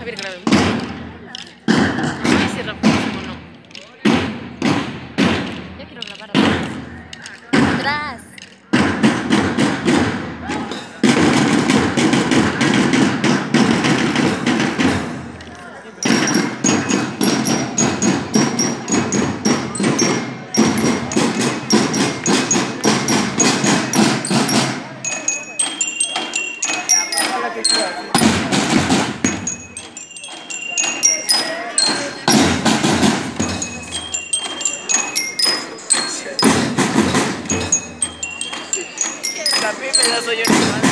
ver, grave. Ay, cierra el teléfono. Yo quiero grabar atrás. Atrás. La pedazo yo nomás.